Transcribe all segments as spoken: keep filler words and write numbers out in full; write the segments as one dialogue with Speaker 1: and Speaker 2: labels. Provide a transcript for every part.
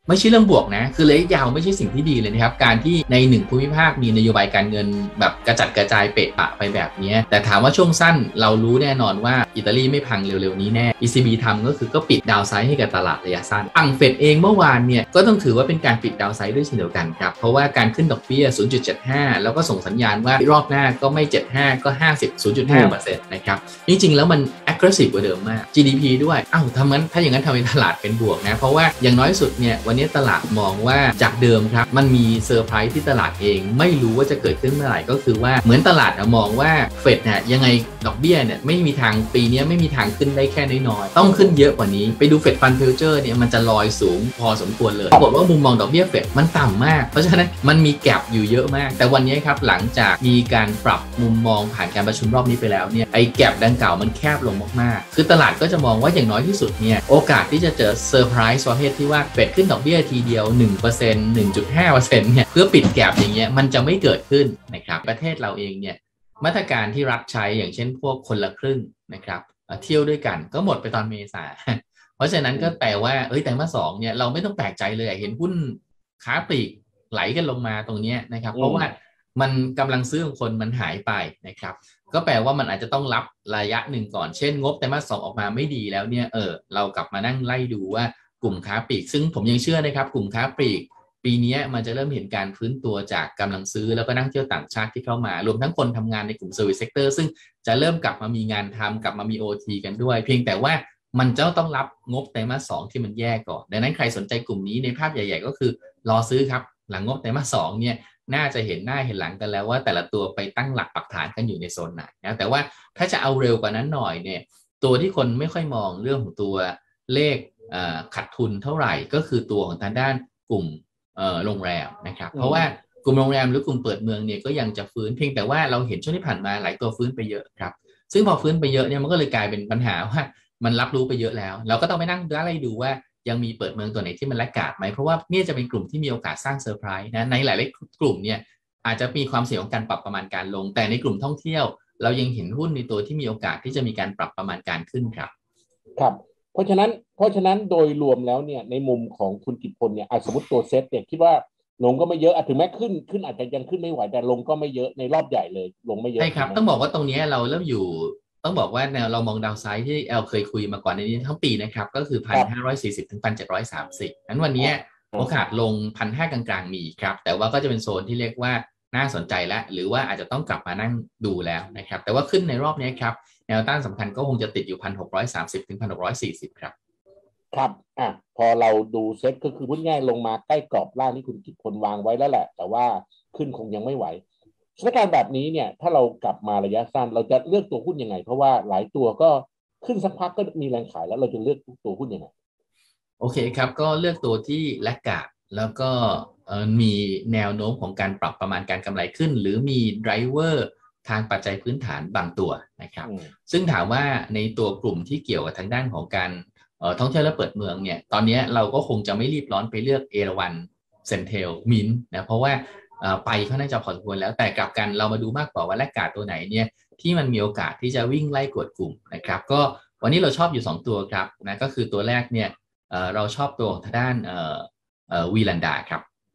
Speaker 1: ไม่ใช่เรื่องบวกนะคือระยะยาวไม่ใช่สิ่งที่ดีเลยนะครับการที่ในหนึ่งภูมิภาคมีนโยบายการเงินแบบกระจัดกระจายเปะปะไปแบบนี้แต่ถามว่าช่วงสั้นเรารู้แน่นอนว่าอิตาลีไม่พังเร็วๆนี้แน่ อี ซี บี ทำก็คือก็ปิดดาวไซด์ให้กับตลาดระยะสั้นฝั่งเฟดเองเมื่อวานเนี่ยก็ต้องถือว่าเป็นการปิดดาวไซด์ด้วยเช่นเดียวกันครับเพราะว่าการขึ้นดอกเบี้ย ศูนย์จุดเจ็ดห้า แล้วก็ส่งสัญญาณว่ารอบหน้าก็ไม่เจ็ดสิบห้าก็ห้าสิบ ศูนย์จุดห้าเปอร์เซ็นต์ นะครับจริงๆแล้วมัน aggressive กว่าเดิมมาก จี ดี พี ด้วยอ้าวถ้างั้นถ้าอย่างนั้นทำให้ตลาดเป็นบวกนะเพราะว่าอย่างน้อยสุดเนี่ยวันนี้ตลาดมองว่าจากเดิมครับมันมีเซอร์ไพรส์ที่ตลาดเองไม่รู้ว่าจะเกิดขึ้นเมื่อไหร่ก็คือว่าเหมือนตลาดมองว่าเฟดเนี่ยยังไงดอกเบี้ยเนี่ยไม่มีทางปีนี้ไม่มีทางขึ้นได้แค่น้อยๆต้องขึ้นเยอะกว่านี้ไปดูเฟดฟันฟิวเจอร์เนี่ยมันจะลอยสูงพอสมควรเลยปรากฏว่ามุมมองดอกเบี้ยเฟดมันต่ำมากเพราะฉะนั้นมันมีแกปอยู่เยอะมากแต่วันนี้ครับหลังจากมีการปรับมุมมองผ่านการประชุมรอบนี้ไปแล้วเนี่ยไอ้แกปดังกล่าวมันแคบลงมากๆคือตลาดก็จะมองว่าอย่างน้อยที่สุดเนี่ยโอกาสที่จะเจอเซอร์ไพรส์ประเภทที่ว่าเฟดขึ้นดอกเบี้ยทีเดียว หนึ่งเปอร์เซ็นต์ หนึ่งจุดห้าเปอร์เซ็นต์ เนี่ยเพื่อปิดแกปอย่างเงี้ยมันจะไม่เกิดขึ้นนะครับประเทศเราเองเนี่ยมาตรการที่รัฐใช้อย่างเช่นพวกคนละครึ่งนะครับเที่ยวด้วยกันก็หมดไปตอนเมษาเพราะฉะนั้นก็แปลว่าเอ้ยแต่มาสองเนี่ยเราไม่ต้องแปลกใจเลยเห็นหุ้นค้าปลีกไหลกันลงมาตรงนี้นะครับเพราะว่ามันกำลังซื้อของคนมันหายไปนะครับก็แปลว่ามันอาจจะต้องรับระยะหนึ่งก่อนเช่นงบไตรมาสสองออกมาไม่ดีแล้วเนี่ยเออเรากลับมานั่งไล่ดูว่ากลุ่มค้าปลีกซึ่งผมยังเชื่อนะครับกลุ่มค้าปลีกปีนี้มันจะเริ่มเห็นการฟื้นตัวจากกำลังซื้อแล้วก็นักท่องเที่ยวต่างชาติที่เข้ามารวมทั้งคนทำงานในกลุ่ม Service Sector ซึ่งจะเริ่มกลับมามีงานทำกลับมามี โอ ที กันด้วยเพียงแต่ว่ามันจะต้องรับงบไตรมาสสองที่มันแย่ก่อนดังนั้นใครสนใจกลุ่มนี้ในภาพใหญ่ๆก็คือรอซื้อครับหลังงบไตรมาสสองเนี่ยน่าจะเห็นหน้าเห็นหลังกันแล้วว่าแต่ละตัวไปตั้งหลักปักฐานกันอยู่ในโซนไหนนะแต่ว่าถ้าจะเอาเร็วกว่านั้นหน่อยเนี่ยตัวที่คนไม่ค่อยมองเรื่องของตัวเลขขาดทุนเท่าไหร่ก็คือตัวของทางด้านกลุ่มโรงแรมนะครับเพราะว่ากลุ่มโรงแรมหรือกลุ่มเปิดเมืองเนี่ยก็ยังจะฟื้นเพียงแต่ว่าเราเห็นช่วงที่ผ่านมาหลายตัวฟื้นไปเยอะครับซึ่งพอฟื้นไปเยอะเนี่ยมันก็เลยกลายเป็นปัญหาว่ามันรับรู้ไปเยอะแล้วเราก็ต้องไปนั่งไล่ดูว่ายังมีเปิดเมืองตัวไหนที่มันแลกขาดไหมเพราะว่านี่จะเป็นกลุ่มที่มีโอกาสสร้างเซอร์ไพรส์นะในหลายๆกลุ่มเนี่ยอาจจะมีความเสี่ยงของการปรับประมาณการลงแต่ในกลุ่มท่องเที่ยวเรายังเห็นหุ้นในตัวที่มีโอกาสที่จะมีการปรับประมาณการขึ้นครับ
Speaker 2: ครับเพราะฉะนั้นเพราะฉะนั้นโดยรวมแล้วเนี่ยในมุมของคุณกิตพลเนี่ยสมมติตัวเซตเนี่ยคิดว่าลงก็ไม่เยอะถึงแม้ขึ้นขึ้นอาจจะยังขึ้นไม่ไหวแต่ลงก็ไม่เยอะในรอบใหญ่เลยลงไม่เยอะ
Speaker 1: ใช่ครับต้องบอกว่าตรงนี้เราเริ่มอยู่ต้องบอกว่าแนวเรามองดาวไซด์ที่แอลเคยคุยมาก่อนในนี้ทั้งปีนะครับก็คือ หนึ่งพันห้าร้อยสี่สิบ ถึง หนึ่งพันเจ็ดร้อยสามสิบ นั้นวันนี้โอกาสลง หนึ่งพันห้าร้อย กลางๆมีครับแต่ว่าก็จะเป็นโซนที่เรียกว่าน่าสนใจแล้วหรือว่าอาจจะต้องกลับมานั่งดูแล้วนะครับแต่ว่าขึ้นในรอบนี้ครับแนวต้านสำคัญก็คงจะติดอยู่ หนึ่งพันหกร้อยสามสิบ ถึง หนึ่งพันหกร้อยสี่สิบ ครับ
Speaker 2: ครับอ่ะพอเราดูเซ็ตก็คือพูดง่ายลงมาใกล้กรอบล่างที่คุณกิตพลวางไว้แล้วแหละแต่ว่าขึ้นคงยังไม่ไหวสถานการณ์แบบนี้เนี่ยถ้าเรากลับมาระยะสั้นเราจะเลือกตัวหุ้นยังไงเพราะว่าหลายตัวก็ขึ้นสักพักก็มีแรงขายแล้วเราจะเลือกตัวหุ้นยังไง
Speaker 1: โอเคครับก็เลือกตัวที่แลกขาดแล้วก็มีแนวโน้มของการปรับประมาณการกำไรขึ้นหรือมีไดรเวอร์ทางปัจจัยพื้นฐานบางตัวนะครับซึ่งถามว่าในตัวกลุ่มที่เกี่ยวกับทางด้านของการท่องเที่ยวและเปิดเมืองเนี่ยตอนนี้เราก็คงจะไม่รีบร้อนไปเลือกเอราวัณเซนเทลมินนะเพราะว่าไปเขาน่าจะพอสมควรแล้วแต่กลับกันเรามาดูมากกว่าว่าแลกขาดตัวไหนเนี่ยที่มันมีโอกาสที่จะวิ่งไล่กวดกลุ่มนะครับก็วันนี้เราชอบอยู่สองตัวครับนะก็คือตัวแรกเนี่ยเอ่อเราชอบตัวของทางด้านเอ่อเอ่อวีลันดาครับ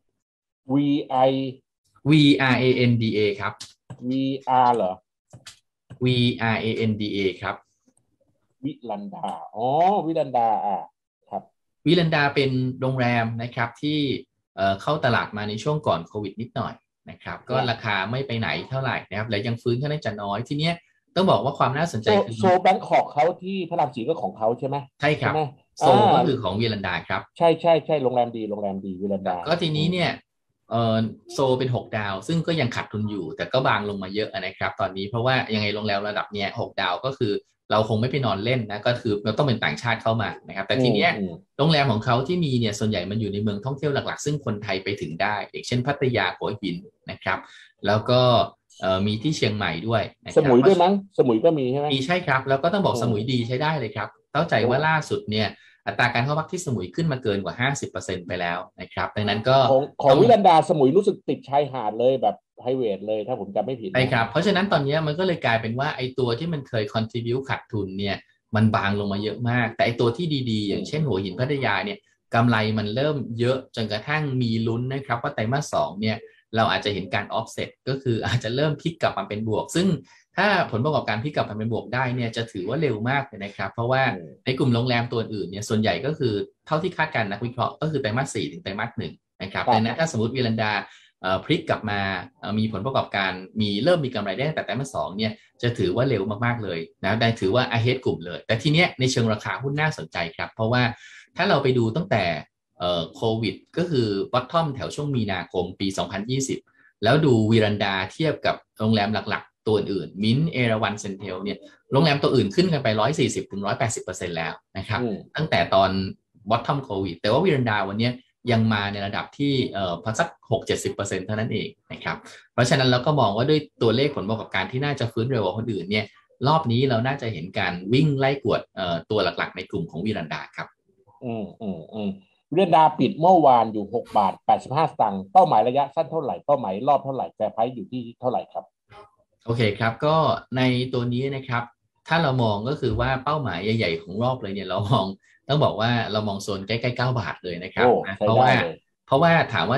Speaker 2: V I
Speaker 1: V R A N D A ครับ
Speaker 2: V R เหรอ
Speaker 1: V R A N D A ครับ
Speaker 2: วิลันดาอ๋อวิลันดาอ่ะครับ
Speaker 1: วิลันดาเป็นโรงแรมนะครับที่เอ่อเข้าตลาดมาในช่วงก่อนโควิดนิดหน่อยนะครับก็ราคาไม่ไปไหนเท่าไหร่นะครับและยังฟื้นค่อนข้างจะน้อยทีเนี้ยต้องบอกว่าความน่าสนใจคือ
Speaker 2: โซแบงคอกเขาที่พระรามสีก็ของเขาใช่ไหม
Speaker 1: ใช่ครับโซก็คือของวิลันดาครับ
Speaker 2: ใช่ใช่ใช่โรงแรมดีโรงแรมดีวิลันดา
Speaker 1: ก็ทีนี้เนี่ยเออโซเป็นหกดาวซึ่งก็ยังขาดทุนอยู่แต่ก็บางลงมาเยอะนะครับตอนนี้เพราะว่ายังไงโรงแรมระดับเนี้ยหกดาวก็คือเราคงไม่ไปนอนเล่นนะก็คือเราต้องเป็นต่างชาติเข้ามานะครับแต่ทีเนี้ยโรงแรมของเขาที่มีเนี่ยส่วนใหญ่มันอยู่ในเมืองท่องเที่ยวหลักๆซึ่งคนไทยไปถึงได้อย่างเช่นพัทยาหัวหินนะครับแล้วก็มีที่เชียงใหม่ด้วย
Speaker 2: สมุยด้วยมั้งสมุยก็มีใช่ไหม
Speaker 1: มีใช่ครับแล้วก็ต้องบอกสมุยดีใช้ได้เลยครับเข้าใจว่าล่าสุดเนี่ยอัตราการเข้าพักที่สมุยขึ้นมาเกินกว่า ห้าสิบเปอร์เซ็นต์ ไปแล้วนะครับดังนั้นก็
Speaker 2: ของของวิลันดาสมุยรู้สึกติดชายหาดเลยแบบไพรเวทเลยถ้าผมจำไม่ผิด
Speaker 1: ใช่ครับเพราะฉะนั้นตอนนี้มันก็เลยกลายเป็นว่าไอ้ตัวที่มันเคย contribute ขาดทุนเนี่ยมันบางลงมาเยอะมากแต่ไอ้ตัวที่ดีๆอย่างเช่นหัวหินพัทยาเนี่ยกำไรมันเริ่มเยอะจนกระทั่งมีลุ้นนะครับว่าไตรมาสสองเนี่ยเราอาจจะเห็นการ offset ก็คืออาจจะเริ่มพลิกกลับมาเป็นบวกซึ่งถ้าผลประกอบการพลิกกลับมาเป็นบวกได้เนี่ยจะถือว่าเร็วมากเลยนะครับเพราะว่าในกลุ่มโรงแรมตัวอื่นเนี่ยส่วนใหญ่ก็คือเท่าที่คาดการณ์นักวิเคราะห์ก็คือไตรมาสสี่ถึงไตรมาสหนึ่งนะครับดังนั้นถ้าสมมติวีลันดาพลิกกลับมามีผลประกอบการมีเริ่มมีกำไรได้แต่ไตรมาสสองเนี่ยจะถือว่าเร็วมากๆเลยนะได้ถือว่า ahead กลุ่มเลยแต่ทีเนี้ยในเชิงราคาหุ้นน่าสนใจครับเพราะว่าถ้าเราไปดูตั้งแต่โควิดก็คือ bottom แถวช่วงมีนาคมปีสองพันยี่สิบแล้วดูวีรันดาเทียบกับโรงแรมหลักๆตัวอื่นมินเอราวันเซนเทลเนี่ยโรงแรมตัวอื่นขึ้นกันไป หนึ่งร้อยสี่สิบถึงหนึ่งร้อยแปดสิบเปอร์เซ็นต์ แล้วนะครับตั้งแต่ตอน bottom โควิดแต่ว่าวีรันดาวันนี้ยังมาในระดับที่เอ่อพักสัก หกถึงเจ็ดสิบเปอร์เซ็นต์ เท่านั้นเองนะครับเพราะฉะนั้นเราก็มองว่าด้วยตัวเลขผลประกอบการที่น่าจะฟื้นเร็วกว่าคนอื่นเนี่ยรอบนี้เราน่าจะเห็นการวิ่งไล่กวดเอ่อตัวหลักๆในกลุ่มของวีรันดาครับ
Speaker 2: อืมอืมอืมวีรันดาปิดเมื่อวานอยู่หกบาทแปดสิบห้าสตางค์เป้าหมายระยะสั้นเท่าไหร่เป้าหมายรอบเท่าไหร่แฟร์ไพรซ์อยู่ที่เท่าไหร่ครับ
Speaker 1: โอเคครับก็ในตัวนี้นะครับถ้าเรามองก็คือว่าเป้าหมายใหญ่ๆของรอบเลยเนี่ยเรามองต้องบอกว่าเรามองโซนใกล้ๆเก้าบาทเลยนะครับเพราะว่าเพราะว่าถามว่า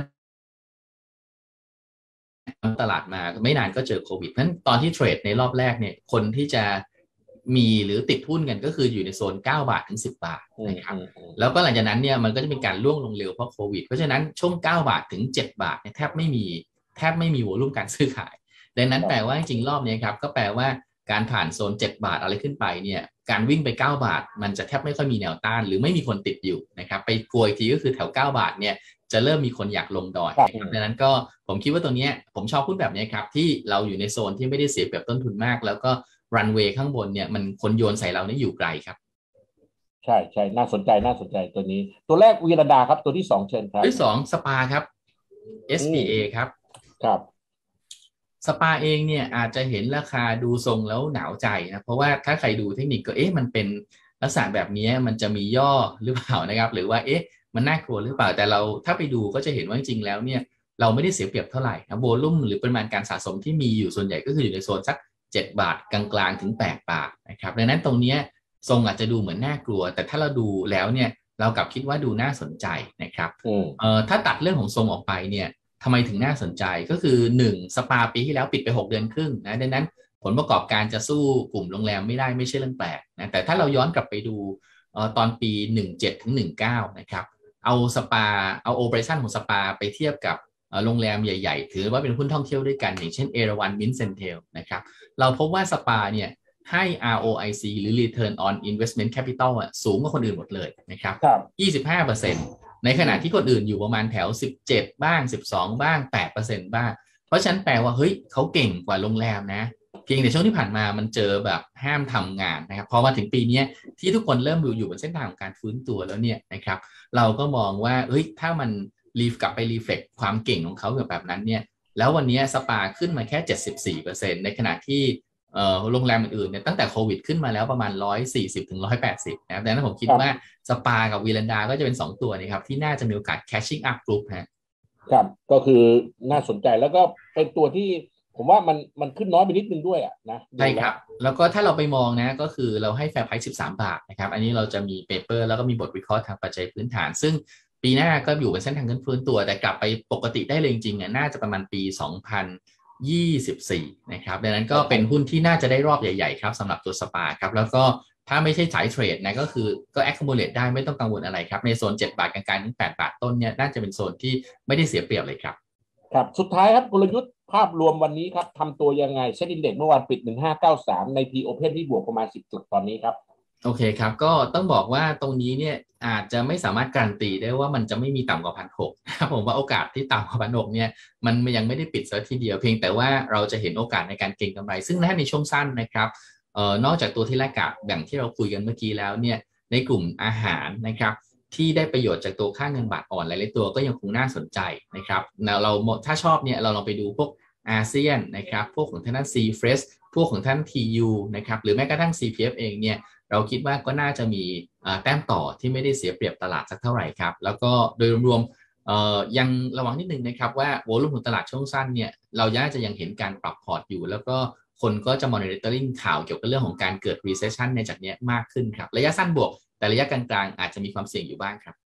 Speaker 1: ตลาดมาไม่นานก็เจอโควิดนั้นตอนที่เทรดในรอบแรกเนี่ยคนที่จะมีหรือติดหุ้นกันก็คืออยู่ในโซนเก้าบาทถึงสิบบาทนะครับแล้วก็หลังจากนั้นเนี่ยมันก็จะเป็นการล่วงลงเร็วเพราะโควิดเพราะฉะนั้นช่วงเก้าบาทถึงเจ็ดบาทเนี่ยแทบไม่มีแทบไม่มีวอลุ่มการซื้อขายดังนั้นแปลว่าจริงๆรอบนี้ครับก็แปลว่าการผ่านโซนเจ็ดบาทอะไรขึ้นไปเนี่ยการวิ่งไปเก้าบาทมันจะแทบไม่ค่อยมีแนวต้านหรือไม่มีคนติดอยู่นะครับไปกลัวอีกทีก็คือแถวเก้าบาทเนี่ยจะเริ่มมีคนอยากลงดอยนะครับดังนั้นก็ผมคิดว่าตัวนี้ผมชอบพูดแบบนี้ครับที่เราอยู่ในโซนที่ไม่ได้เสียเปรียบต้นทุนมากแล้วก็รันเวย์ข้างบนเนี่ยมันคนโยนใส่เราเนี่ยอยู่ไกลครับ
Speaker 2: ใช่ใช่น่าสนใจน่าสนใจตัวนี้ตัวแรกวีรันดาครับตัวที่สองเชิญครับ
Speaker 1: ตัวที่สองสปาครับ เอส พี เอ ครับ
Speaker 2: ครับ
Speaker 1: สปาเองเนี่ยอาจจะเห็นราคาดูทรงแล้วหนาวใจนะเพราะว่าถ้าใครดูเทคนิคก็เอ๊ะมันเป็นลักษณะแบบนี้มันจะมีย่อหรือเปล่านะครับหรือว่าเอ๊ะมันน่ากลัวหรือเปล่าแต่เราถ้าไปดูก็จะเห็นว่าจริงๆแล้วเนี่ยเราไม่ได้เสียเปรียบเท่าไหร่นะโวลุ่มหรือปริมาณการสะสมที่มีอยู่ส่วนใหญ่ก็คืออยู่ในโซนสักเจ็ดบาทกลางๆถึงแปดบาทนะครับดังนั้นตรงนี้ทรงอาจจะดูเหมือนน่ากลัวแต่ถ้าเราดูแล้วเนี่ยเรากลับคิดว่าดูน่าสนใจนะครับเอ่อถ้าตัดเรื่องของทรงออกไปเนี่ยทำไมถึงน่าสนใจก็คือหนึ่งสปาปีที่แล้วปิดไปหกเดือนครึ่งนะดังนั้นผลประกอบการจะสู้กลุ่มโรงแรมไม่ได้ไม่ใช่เรื่องแปลกนะแต่ถ้าเราย้อนกลับไปดูตอนปีหนึ่งเจ็ดถึงหนึ่งเก้านะครับเอาสปาเอาโอเปอเรชั่นของสปาไปเทียบกับโรงแรมใหญ่ๆถือว่าเป็นหุ้นท่องเที่ยวด้วยกันอย่างเช่นเอราวัณมินท์เซนเทลนะครับเราพบว่าสปาเนี่ยให้ อาร์ โอ ไอ ซี หรือ Return on Investment Capital อ่ะสูงกว่าคนอื่นหมดเลยนะครับ ยี่สิบห้าเปอร์เซ็นต์ ในขณะที่คนอื่นอยู่ประมาณแถวสิบเจ็ดบ้างสิบสองบ้าง แปดเปอร์เซ็นต์ บ้างเพราะฉะนั้นแปลว่าเฮ้ยเขาเก่งกว่าโรงแรมนะเพียงแต่ช่วงที่ผ่านมามันเจอแบบห้ามทำงานนะครับพอมาถึงปีนี้ที่ทุกคนเริ่มอยู่อยู่บนเส้นทางของการฟื้นตัวแล้วเนี่ยนะครับเราก็มองว่าเฮ้ยถ้ามันรีฟกลับไปรีเฟล็กความเก่งของเขาแบบนั้นเนี่ยแล้ววันนี้สปาขึ้นมาแค่ เจ็ดสิบสี่เปอร์เซ็นต์ ในขณะที่โรงแรมอื่นๆเนี่ยตั้งแต่โควิดขึ้นมาแล้วประมาณหนึ่งร้อยสี่สิบถึงหนึ่งร้อยแปดสิบนะครับดังนั้นผมคิดว่าสปากับวีลันดาก็จะเป็นสองตัวนี้ครับที่น่าจะมีโอกาส catching up group ฮะ
Speaker 2: ครับก็คือน่าสนใจแล้วก็เป็นตัวที่ผมว่ามันมันขึ้นน้อยไปนิดนึงด้วยอ่ะนะ
Speaker 1: ใช่ครับแล้วก็ถ้าเราไปมองนะก็คือเราให้ fair price สิบสามบาทนะครับอันนี้เราจะมีเปเปอร์แล้วก็มีบทวิเคราะห์ทางปัจจัยพื้นฐานซึ่งปีหน้าก็อยู่บนเส้นทางขึ้นฟื้นตัวแต่กลับไปปกติได้เลยจริงๆน่าจะประมาณปีสองพันยี่สิบสี่นะครับดังนั้นก็เป็นหุ้นที่น่าจะได้รอบใหญ่ๆครับสำหรับตัวสปาครับแล้วก็ถ้าไม่ใช่สายเทรดนะก็คือก็ accumulate ได้ไม่ต้องกังวลอะไรครับในโซนเจ็ดบาทกลางๆถึงแปดบาทต้นเนี่ยน่าจะเป็นโซนที่ไม่ได้เสียเปรียบเลยครับ
Speaker 2: ครับสุดท้ายครับกลยุทธ์ภาพรวมวันนี้ครับทำตัวยังไงเซ็ตอินเด็กซ์เมื่อวานปิดหนึ่งพันห้าร้อยเก้าสิบสามใน P Open ที่บวกประมาณสิบจุดตอนนี้ครับ
Speaker 1: โอเคครับก็ต้องบอกว่าตรงนี้เนี่ยอาจจะไม่สามารถการันตีได้ว่ามันจะไม่มีต่ำกว่าพันหกครับผมว่าโอกาสที่ต่ำกว่าพันหกเนี่ยมันยังไม่ได้ปิดซะทีเดียวเพียงแต่ว่าเราจะเห็นโอกาสในการเก็งกำไรซึ่งถ้าในช่วงสั้นนะครับเอ่อนอกจากตัวที่แรกกับแบ่งที่เราคุยกันเมื่อกี้แล้วเนี่ยในกลุ่มอาหารนะครับที่ได้ประโยชน์จากตัวค่าเงินบาทอ่อนหลายๆตัวก็ยังคงน่าสนใจนะครับเราถ้าชอบเนี่ยเราลองไปดูพวกอาเซียนนะครับพวกของท่าน ซี เฟรช พวกของท่าน ที ยู นะครับหรือแม้กระทั่ง ซี พี เอฟ เองเนี่ยเราคิดว่าก็น่าจะมีแต้มต่อที่ไม่ได้เสียเปรียบตลาดสักเท่าไหร่ครับแล้วก็โดยรวมๆยังระวังนิดนึงนะครับว่าโวลุ่มของตลาดช่วงสั้นเนี่ยเราน่าจะยังเห็นการปรับพอร์ตอยู่แล้วก็คนก็จะ monitoring ข่าวเกี่ยวกับเรื่องของการเกิด recession ในจากนี้มากขึ้นครับระยะสั้นบวกแต่ระยะกลางๆอาจจะมีความเสี่ยงอยู่บ้างครับ